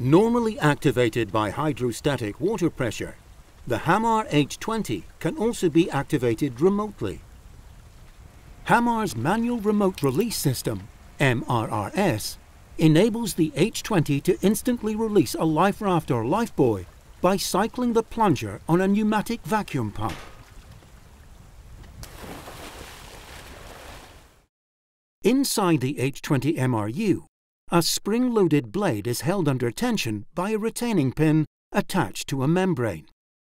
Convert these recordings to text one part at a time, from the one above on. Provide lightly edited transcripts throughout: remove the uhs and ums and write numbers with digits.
Normally activated by hydrostatic water pressure, the Hammar H20 can also be activated remotely. Hammar's manual remote release system, MRRS, enables the H20 to instantly release a life raft or lifebuoy by cycling the plunger on a pneumatic vacuum pump. Inside the H20 MRU, a spring-loaded blade is held under tension by a retaining pin attached to a membrane.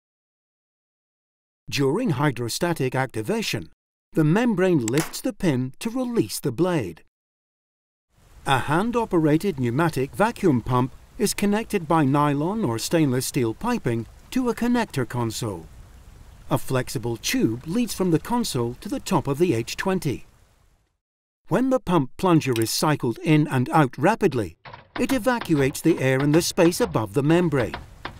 During hydrostatic activation, the membrane lifts the pin to release the blade. A hand-operated pneumatic vacuum pump is connected by nylon or stainless steel piping to a connector console. A flexible tube leads from the console to the top of the H20. When the pump plunger is cycled in and out rapidly, it evacuates the air in the space above the membrane.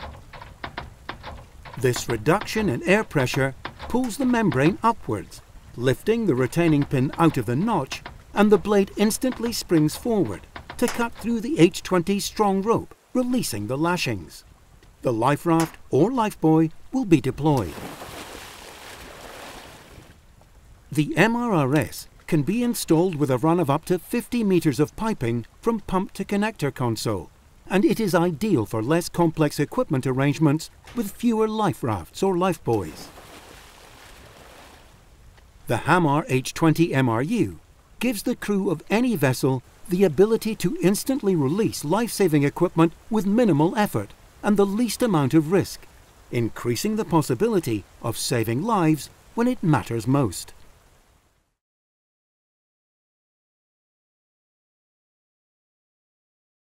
This reduction in air pressure pulls the membrane upwards, lifting the retaining pin out of the notch, and the blade instantly springs forward to cut through the H20's strong rope, releasing the lashings. The life raft or lifebuoy will be deployed. The MRRS can be installed with a run of up to 50 meters of piping from pump to connector console, and it is ideal for less complex equipment arrangements with fewer life rafts or lifebuoys. The Hammar H20 MRU gives the crew of any vessel the ability to instantly release life-saving equipment with minimal effort and the least amount of risk, increasing the possibility of saving lives when it matters most.